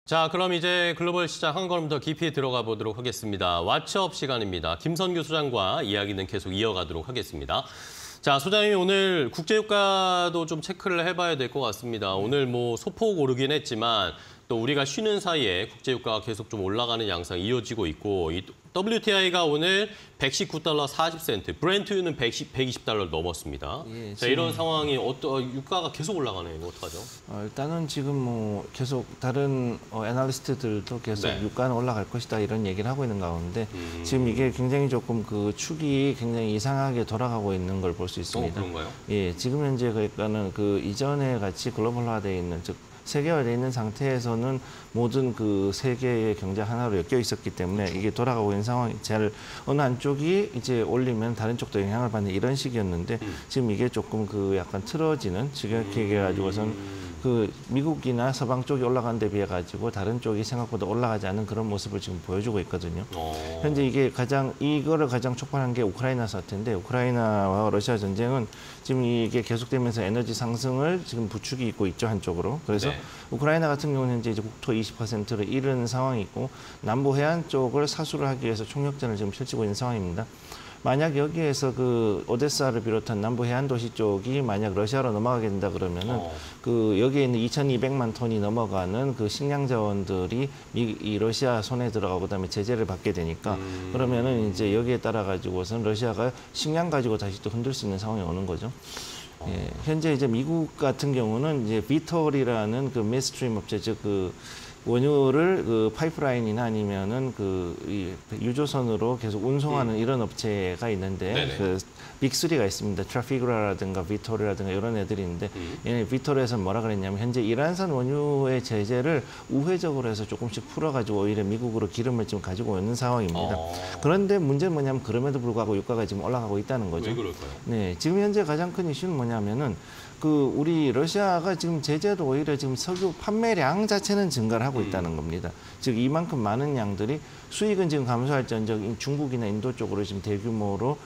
자, 그럼 이제 글로벌 시장 한 걸음 더 깊이 들어가 보도록 하겠습니다. 왓츠업 시간입니다. 김선규 소장과 이야기는 계속 이어가도록 하겠습니다. 자, 소장님 오늘 국제유가도 좀 체크를 해봐야 될 것 같습니다. 오늘 뭐 소폭 오르긴 했지만 또 우리가 쉬는 사이에 국제유가가 계속 좀 올라가는 양상이 이어지고 있고 이 WTI가 오늘 119달러 40센트, 브렌트유는 120달러 넘었습니다. 예, 자, 이런 상황이 유가가 계속 올라가네요. 이거 어떡하죠? 일단은 지금 뭐 계속 다른 애널리스트들도 계속 네. 유가는 올라갈 것이다 이런 얘기를 하고 있는 가운데 지금 이게 굉장히 조금 그 축이 굉장히 이상하게 돌아가고 있는 걸 볼 수 있습니다. 그런가요? 예, 지금 현재 그러니까는 그 이전에 같이 글로벌화되어 있는 즉 세계화되어 있는 상태에서는 모든 그 세계의 경제 하나로 엮여 있었기 때문에 이게 돌아가고 있는 상황이 잘 어느 한쪽이 이제 올리면 다른 쪽도 영향을 받는 이런 식이었는데 지금 이게 조금 그 약간 틀어지는 지금 이렇게 해가지고선 그 미국이나 서방 쪽이 올라간 데 비해 가지고 다른 쪽이 생각보다 올라가지 않은 그런 모습을 지금 보여주고 있거든요. 현재 이게 이거를 가장 촉발한 게 우크라이나 사태인데 우크라이나와 러시아 전쟁은 지금 이게 계속되면서 에너지 상승을 지금 부추기 있고 있죠, 한쪽으로. 그래서 네. 우크라이나 같은 경우는 현재 이제 국토 20%를 잃은 상황이 있고 남부 해안 쪽을 사수를 하기 위해서 총력전을 지금 펼치고 있는 상황입니다. 만약 여기에서 그 오데사를 비롯한 남부 해안 도시 쪽이 만약 러시아로 넘어가게 된다 그러면은 그 여기에 있는 2,200만 톤이 넘어가는 그 식량 자원들이 이 러시아 손에 들어가고 그다음에 제재를 받게 되니까 그러면은 이제 여기에 따라 가지고선 러시아가 식량 가지고 다시 또 흔들 수 있는 상황이 오는 거죠. 예, 현재 이제 미국 같은 경우는 이제 비톨이라는 그 미드스트림 업체 즉 그 원유를 그 파이프라인이나 아니면은 이 유조선으로 계속 운송하는 이런 업체가 있는데 그 빅3가 있습니다. 트라피그라라든가 비톨이라든가 이런 애들이 있는데 얘네 비톨에서는 뭐라 그랬냐면 현재 이란산 원유의 제재를 우회적으로 해서 조금씩 풀어가지고 오히려 미국으로 기름을 지금 가지고 있는 상황입니다. 그런데 문제는 뭐냐면 그럼에도 불구하고 유가가 지금 올라가고 있다는 거죠. 왜 그럴까요? 네, 지금 현재 가장 큰 이슈는 뭐냐면은 우리 러시아가 지금 제재도 오히려 지금 석유 판매량 자체는 증가를 하고 있다는 겁니다. 즉 이만큼 많은 양들이 수익은 지금 감소할지언정 중국이나 인도 쪽으로 지금 대규모로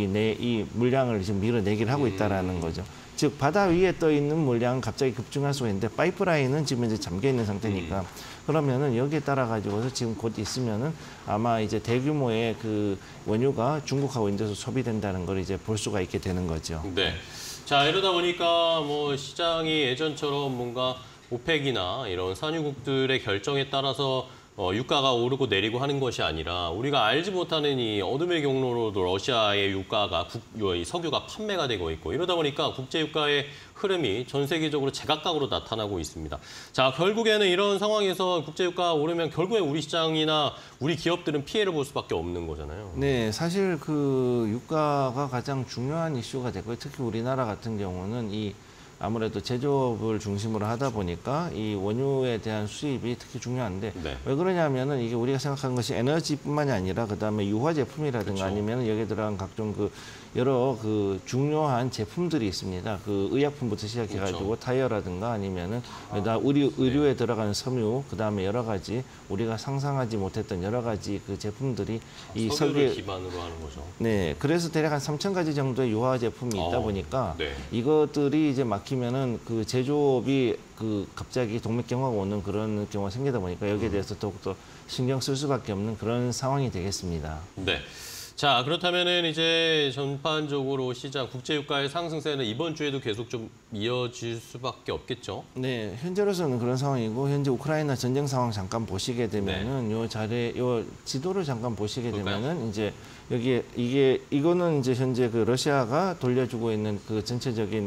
이 물량을 지금 밀어내기를 하고 있다라는 거죠. 즉 바다 위에 떠 있는 물량은 갑자기 급증할 수가 있는데 파이프라인은 지금 이제 잠겨 있는 상태니까 그러면은 여기에 따라 가지고서 지금 곧 있으면은 아마 이제 대규모의 그 원유가 중국하고 인도에서 소비된다는 걸 이제 볼 수가 있게 되는 거죠. 네. 자, 이러다 보니까 뭐 시장이 예전처럼 뭔가 오펙이나 이런 산유국들의 결정에 따라서 유가가 오르고 내리고 하는 것이 아니라 우리가 알지 못하는 이 어둠의 경로로도 러시아의 유가가 이 석유가 판매가 되고 있고 이러다 보니까 국제유가의 흐름이 전 세계적으로 제각각으로 나타나고 있습니다. 자, 결국에는 이런 상황에서 국제유가가 오르면 결국에 우리 시장이나 우리 기업들은 피해를 볼 수밖에 없는 거잖아요. 네, 사실 그 유가가 가장 중요한 이슈가 되고요. 특히 우리나라 같은 경우는 아무래도 제조업을 중심으로 하다 보니까 이 원유에 대한 수입이 특히 중요한데 왜 그러냐면은 이게 우리가 생각하는 것이 에너지뿐만이 아니라 그다음에 유화 제품이라든가 아니면 여기에 들어간 각종 여러 중요한 제품들이 있습니다. 그 의약품부터 시작해가지고 타이어라든가 아니면은 의류에 들어가는 섬유, 그다음에 여러 가지 우리가 상상하지 못했던 여러 가지 그 제품들이 이 석유를 기반으로 하는 거죠. 네, 그래서 대략 한 3,000가지 정도의 유화 제품이 있다 보니까 이것들이 이제 막히면은 그 제조업이 갑자기 동맥경화가 오는 그런 경우가 생기다 보니까 여기에 대해서 더욱더 신경 쓸 수밖에 없는 그런 상황이 되겠습니다. 네. 자, 그렇다면은 이제 전반적으로 시장 국제유가의 상승세는 이번 주에도 계속 좀 이어질 수밖에 없겠죠? 네, 현재로서는 그런 상황이고 현재 우크라이나 전쟁 상황 잠깐 보시게 되면은 요 지도를 잠깐 보시게 되면은 이제 이거는 이제 현재 그 러시아가 돌려주고 있는 그 전체적인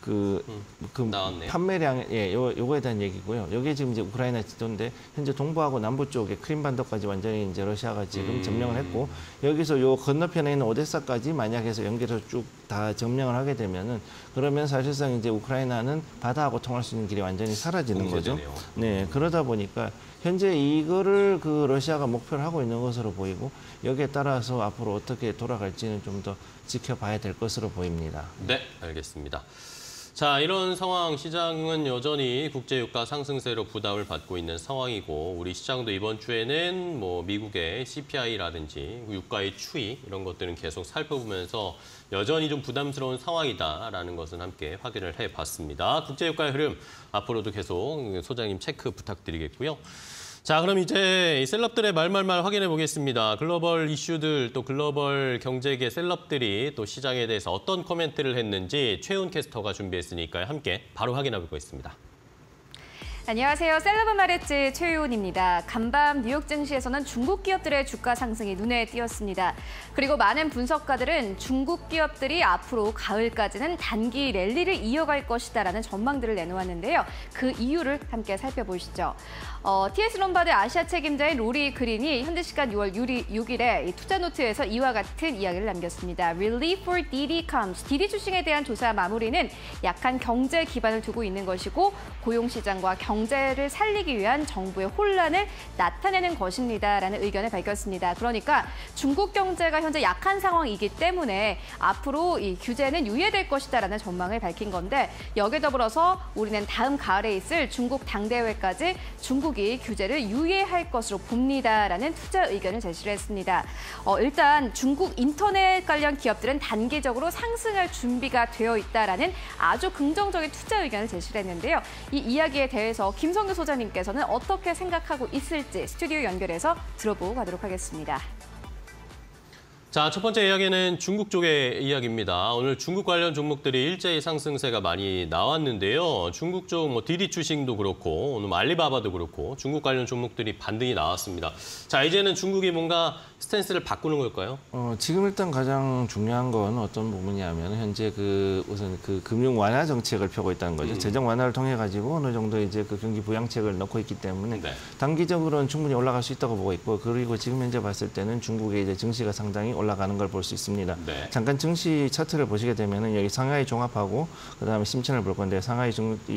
판매량, 요거에 대한 얘기고요. 여기에 지금 이제 우크라이나 지도인데, 현재 동부하고 남부 쪽에 크림반도까지 완전히 이제 러시아가 지금 점령을 했고, 여기서 요 건너편에 있는 오데사까지 만약에서 연결해서 쭉 다 점령을 하게 되면은, 그러면 사실상 이제 우크라이나는 바다하고 통할 수 있는 길이 완전히 사라지는 거죠. 네, 그러다 보니까, 현재 이거를 러시아가 목표를 하고 있는 것으로 보이고, 여기에 따라서 앞으로 어떻게 돌아갈지는 좀 더 지켜봐야 될 것으로 보입니다. 네, 알겠습니다. 자, 이런 상황 시장은 여전히 국제유가 상승세로 부담을 받고 있는 상황이고 우리 시장도 이번 주에는 뭐 미국의 CPI라든지 유가의 추이 이런 것들은 계속 살펴보면서 여전히 좀 부담스러운 상황이다라는 것은 함께 확인을 해봤습니다. 국제유가의 흐름 앞으로도 계속 소장님 체크 부탁드리겠고요. 자, 그럼 이제 이 셀럽들의 말말말 확인해 보겠습니다. 글로벌 이슈들 또 글로벌 경제계 셀럽들이 또 시장에 대해서 어떤 코멘트를 했는지 최훈 캐스터가 준비했으니까요. 함께 바로 확인해 보겠습니다. 안녕하세요. 셀럽은 말했지 최유은입니다. 간밤 뉴욕 증시에서는 중국 기업들의 주가 상승이 눈에 띄었습니다. 그리고 많은 분석가들은 중국 기업들이 앞으로 가을까지는 단기 랠리를 이어갈 것이다라는 전망들을 내놓았는데요. 그 이유를 함께 살펴보시죠. TS 롬바드 아시아 책임자인 로리 그린이 현지 시간 6월 6일에 투자노트에서 이와 같은 이야기를 남겼습니다. Relief for DD comes. DD 주식에 대한 조사 마무리는 약한 경제 기반을 두고 있는 것이고 고용시장과 경제를 살리기 위한 정부의 혼란을 나타내는 것입니다라는 의견을 밝혔습니다. 그러니까 중국 경제가 현재 약한 상황이기 때문에 앞으로 이 규제는 유예될 것이다라는 전망을 밝힌 건데 여기에 더불어서 우리는 다음 가을에 있을 중국 당대회까지 중국이 규제를 유예할 것으로 봅니다라는 투자 의견을 제시를 했습니다. 일단 중국 인터넷 관련 기업들은 단기적으로 상승할 준비가 되어 있다라는 아주 긍정적인 투자 의견을 제시를 했는데요. 이 이야기에 대해서 김성규 소장님께서는 어떻게 생각하고 있을지 스튜디오 연결해서 들어보고 가도록 하겠습니다. 자, 첫 번째 이야기는 중국 쪽의 이야기입니다. 오늘 중국 관련 종목들이 일제히 상승세가 많이 나왔는데요. 중국 쪽 뭐 디디 주식도 그렇고 오늘 알리바바도 그렇고 중국 관련 종목들이 반등이 나왔습니다. 자, 이제는 중국이 뭔가 스탠스를 바꾸는 걸까요? 지금 일단 가장 중요한 건 어떤 부분이냐면 현재 우선 금융 완화 정책을 펴고 있다는 거죠. 재정 완화를 통해 가지고 어느 정도 이제 그 경기 부양책을 넣고 있기 때문에 네. 단기적으로는 충분히 올라갈 수 있다고 보고 있고 그리고 지금 현재 봤을 때는 중국의 이제 증시가 상당히 올라가는 걸 볼 수 있습니다. 네. 잠깐 증시 차트를 보시게 되면은 여기 상하이 종합하고 그다음에 심천을 볼 건데 상하이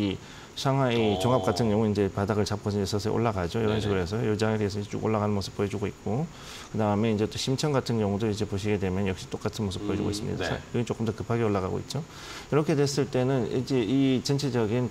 종합 같은 경우는 이제 바닥을 잡고 이제 서서히 올라가죠. 이런 식으로 해서 이 자리에서 쭉 올라가는 모습 보여주고 있고 그다음에 이제 또 심천 같은 경우도 이제 보시게 되면 역시 똑같은 모습 보여주고 있습니다. 네. 여기 조금 더 급하게 올라가고 있죠. 이렇게 됐을 때는 이제 이 전체적인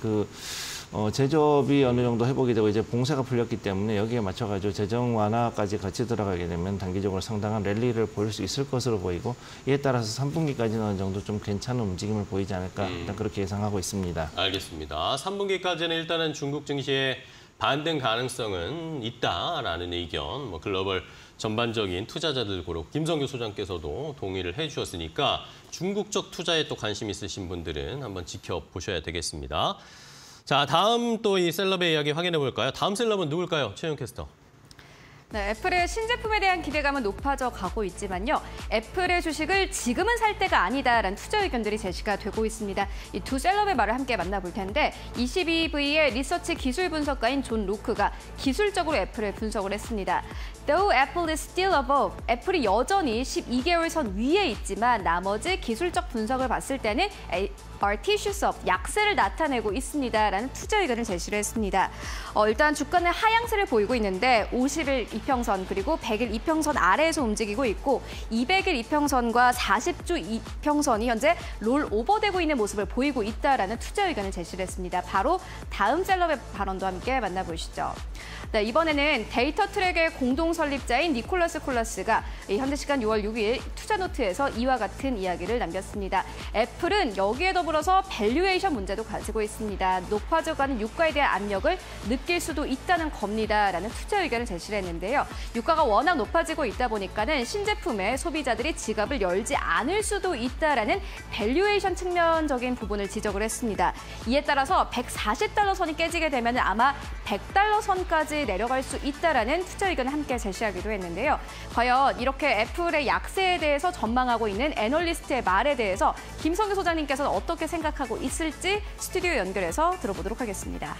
제조업이 어느 정도 회복이 되고 이제 봉쇄가 풀렸기 때문에 여기에 맞춰가지고 재정 완화까지 같이 들어가게 되면 단기적으로 상당한 랠리를 보일 수 있을 것으로 보이고 이에 따라서 3분기까지는 어느 정도 좀 괜찮은 움직임을 보이지 않을까 일단 그렇게 예상하고 있습니다. 알겠습니다. 3분기까지는 일단은 중국 증시의 반등 가능성은 있다라는 의견, 뭐 글로벌 전반적인 투자자들 그렇고 김성규 소장께서도 동의를 해주셨으니까 중국 쪽 투자에 또 관심 있으신 분들은 한번 지켜보셔야 되겠습니다. 자, 다음 또 이 셀럽의 이야기 확인해 볼까요? 다음 셀럽은 누굴까요? 최영 캐스터. 네, 애플의 신제품에 대한 기대감은 높아져 가고 있지만요. 애플의 주식을 지금은 살 때가 아니다라는 투자 의견들이 제시가 되고 있습니다. 이 두 셀럽의 말을 함께 만나볼 텐데 22V의 리서치 기술 분석가인 존 로크가 기술적으로 애플을 분석을 했습니다. Though Apple is still above, 애플이 여전히 12개월 선 위에 있지만 나머지 기술적 분석을 봤을 때는 artificial up, 약세를 나타내고 있습니다라는 투자 의견을 제시를 했습니다. 일단 주가는 하향세를 보이고 있는데 50일 이평선 그리고 100일 이평선 아래에서 움직이고 있고 200일 이평선과 40주 이평선이 현재 롤 오버되고 있는 모습을 보이고 있다라는 투자 의견을 제시를 했습니다. 바로 다음 셀럽의 발언도 함께 만나보시죠. 네, 이번에는 데이터 트랙의 공동 설립자인 니콜라스 콜라스가 현지 시간 6월 6일 투자노트에서 이와 같은 이야기를 남겼습니다. 애플은 여기에 더불어서 밸류에이션 문제도 가지고 있습니다. 높아져가는 유가에 대한 압력을 느낄 수도 있다는 겁니다라는 투자 의견을 제시를 했는데요. 유가가 워낙 높아지고 있다 보니까는 신제품에 소비자들이 지갑을 열지 않을 수도 있다라는 밸류에이션 측면적인 부분을 지적을 했습니다. 이에 따라서 140달러 선이 깨지게 되면 아마 100달러 선까지 내려갈 수 있다라는 투자 의견을 함께 제시하기도 했는데요. 과연 이렇게 애플의 약세에 대해서 전망하고 있는 애널리스트의 말에 대해서 김성규 소장님께서는 어떻게 생각하고 있을지 스튜디오 연결해서 들어보도록 하겠습니다.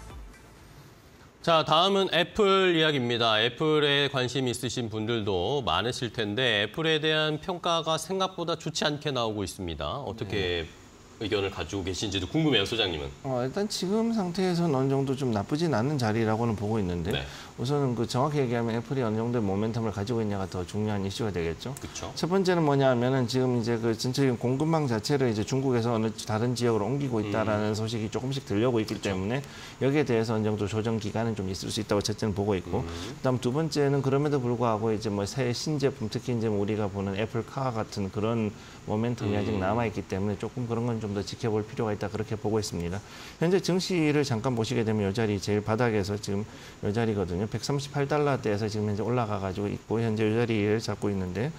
자, 다음은 애플 이야기입니다. 애플에 관심 있으신 분들도 많으실 텐데 애플에 대한 평가가 생각보다 좋지 않게 나오고 있습니다. 어떻게 의견을 가지고 계신지도 궁금해요, 소장님은. 일단 지금 상태에서는 어느 정도 좀 나쁘진 않은 자리라고는 보고 있는데 네. 우선은 정확히 얘기하면 애플이 어느 정도의 모멘텀을 가지고 있냐가 더 중요한 이슈가 되겠죠. 그렇죠. 첫 번째는 뭐냐면은 지금 이제 전체적인 공급망 자체를 이제 중국에서 어느 다른 지역으로 옮기고 있다라는 소식이 조금씩 들려오고 있기 때문에 여기에 대해서 어느 정도 조정 기간은 좀 있을 수 있다고 첫째는 보고 있고, 그다음 두 번째는 그럼에도 불구하고 이제 뭐 새 신제품 특히 이제 우리가 보는 애플카 같은 그런 모멘텀이 아직 남아 있기 때문에 조금 그런 건 좀 좀 더 지켜볼 필요가 있다 그렇게 보고 있습니다. 현재 증시를 잠깐 보시게 되면 이 자리 제일 바닥에서 지금 이 자리거든요. 138달러대에서 지금 현재 올라가가지고 있고 현재 이 자리를 잡고 있는데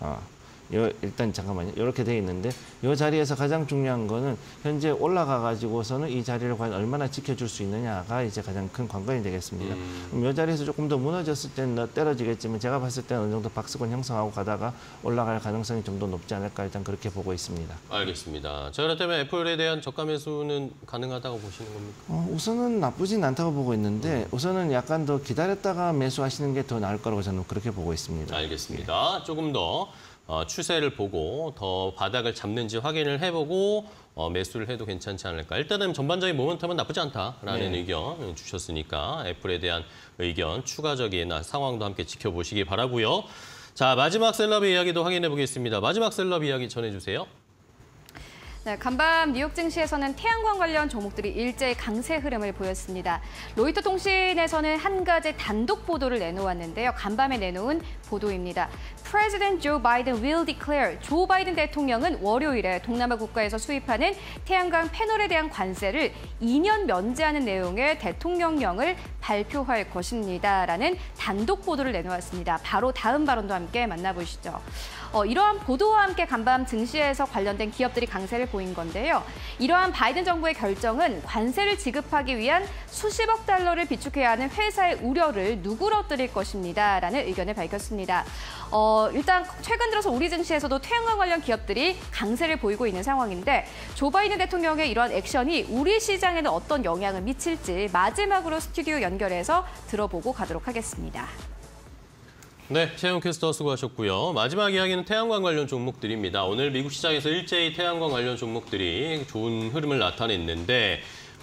일단 잠깐만요. 이렇게 돼 있는데 이 자리에서 가장 중요한 거는 현재 올라가 가지고서는 이 자리를 과연 얼마나 지켜줄 수 있느냐가 이제 가장 큰 관건이 되겠습니다. 그럼 이 자리에서 조금 더 무너졌을 때는 더 떨어지겠지만 제가 봤을 때는 어느 정도 박스권 형성하고 가다가 올라갈 가능성이 좀 더 높지 않을까 일단 그렇게 보고 있습니다. 알겠습니다. 자, 그렇다면 애플에 대한 저가 매수는 가능하다고 보시는 겁니까? 우선은 나쁘진 않다고 보고 있는데 우선은 약간 더 기다렸다가 매수하시는 게 더 나을 거라고 저는 그렇게 보고 있습니다. 알겠습니다. 조금 더 추세를 보고 더 바닥을 잡는지 확인을 해보고 매수를 해도 괜찮지 않을까. 일단은 전반적인 모멘텀은 나쁘지 않다라는 의견 주셨으니까 애플에 대한 의견, 추가적인 상황도 함께 지켜보시기 바라고요. 자, 마지막 셀럽의 이야기도 확인해 보겠습니다. 마지막 셀럽 이야기 전해주세요. 네, 간밤 뉴욕 증시에서는 태양광 관련 종목들이 일제히 강세 흐름을 보였습니다. 로이터 통신에서는 한 가지 단독 보도를 내놓았는데요. 간밤에 내놓은 보도입니다. President Joe Biden will declare. 조 바이든 대통령은 월요일에 동남아 국가에서 수입하는 태양광 패널에 대한 관세를 2년 면제하는 내용의 대통령령을 발표할 것입니다라는 단독 보도를 내놓았습니다. 바로 다음 발언도 함께 만나보시죠. 이러한 보도와 함께 간밤 증시에서 관련된 기업들이 강세를 보인 건데요. 이러한 바이든 정부의 결정은 관세를 지급하기 위한 수십억 달러를 비축해야 하는 회사의 우려를 누그러뜨릴 것입니다라는 의견을 밝혔습니다. 일단 최근 들어서 우리 증시에서도 태양광 관련 기업들이 강세를 보이고 있는 상황인데 조 바이든 대통령의 이런 액션이 우리 시장에는 어떤 영향을 미칠지 마지막으로 스튜디오 연결해서 들어보고 가도록 하겠습니다. 네, 최영 캐스터 수고하셨고요. 마지막 이야기는 태양광 관련 종목들입니다. 오늘 미국 시장에서 일제히 태양광 관련 종목들이 좋은 흐름을 나타냈는데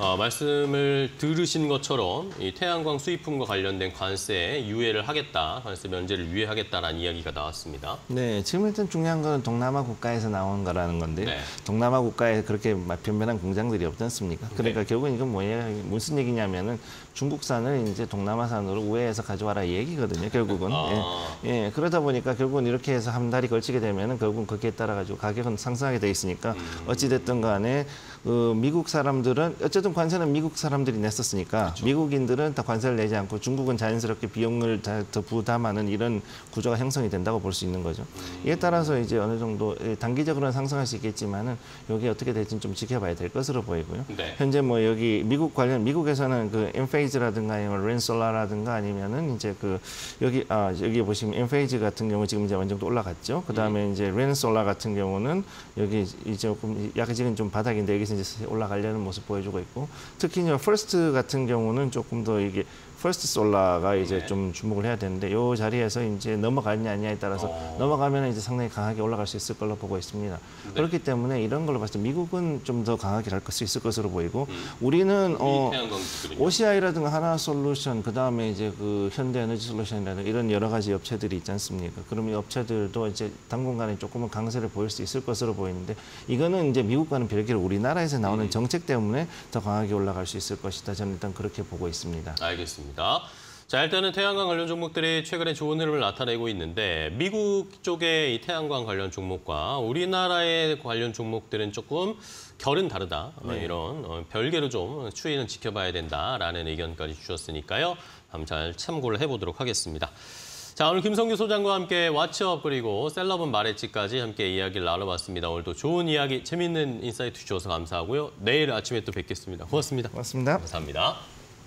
말씀을 들으신 것처럼 이 태양광 수입품과 관련된 관세에 유예를 하겠다, 관세 면제를 유예하겠다라는 이야기가 나왔습니다. 네, 지금 일단 중요한 건 동남아 국가에서 나온 거라는 건데요. 네. 동남아 국가에 그렇게 변변한 공장들이 없지 않습니까? 그러니까 결국은 이건 뭐예요? 무슨 얘기냐면은 중국산을 이제 동남아산으로 우회해서 가져와라 이 얘기거든요. 결국은. 예, 그러다 보니까 결국은 이렇게 해서 한 달이 걸치게 되면은 결국은 거기에 따라 가지고 가격은 상승하게 돼 있으니까 어찌 됐든 간에 미국 사람들은 어쨌든 관세는 미국 사람들이 냈었으니까 그렇죠. 미국인들은 다 관세를 내지 않고 중국은 자연스럽게 비용을 더 부담하는 이런 구조가 형성이 된다고 볼 수 있는 거죠. 이에 따라서 이제 어느 정도 단기적으로는 상승할 수 있겠지만은 여기 어떻게 될지는 좀 지켜봐야 될 것으로 보이고요. 네. 현재 뭐 여기 미국에서는 그 엔페이즈라든가 아니면 렌솔라라든가 아니면은 이제 그 여기 보시면 엔페이즈 같은 경우 지금 이제 어느 정도 올라갔죠. 그다음에 이제 렌솔라 같은 경우는 여기 이제 조금 약간 지금 좀 바닥인데 여기서 이제 올라가려는 모습 보여주고 있고 특히 이제 퍼스트 같은 경우는 조금 더 이게 퍼스트 솔라가 이제 좀 주목을 해야 되는데 이 자리에서 이제 넘어가느냐 아니냐에 따라서 넘어가면 이제 상당히 강하게 올라갈 수 있을 걸로 보고 있습니다. 네. 그렇기 때문에 이런 걸로 봤을 때 미국은 좀 더 강하게 갈 수 있을 것으로 보이고 우리는 OCI라든가 하나솔루션 그다음에 이제 그 현대에너지솔루션이라든가 이런 여러 가지 업체들이 있지 않습니까? 그러면 이 업체들도 이제 당분간에 조금은 강세를 보일 수 있을 것으로 보이는데 이거는 이제 미국과는 별개로 우리나라에서 나오는 정책 때문에 더 강하게 올라갈 수 있을 것이다. 저는 일단 그렇게 보고 있습니다. 알겠습니다. 자, 일단은 태양광 관련 종목들이 최근에 좋은 흐름을 나타내고 있는데 미국 쪽의 이 태양광 관련 종목과 우리나라의 관련 종목들은 조금 결은 다르다. 네. 이런 별개로 좀 추이는 지켜봐야 된다라는 의견까지 주셨으니까요. 한번 잘 참고를 해보도록 하겠습니다. 자, 오늘 김성규 소장과 함께 왓츠업 그리고 셀럽은 말했지까지 함께 이야기를 나눠봤습니다. 오늘도 좋은 이야기, 재밌는 인사이트 주셔서 감사하고요. 내일 아침에 또 뵙겠습니다. 고맙습니다. 고맙습니다. 감사합니다.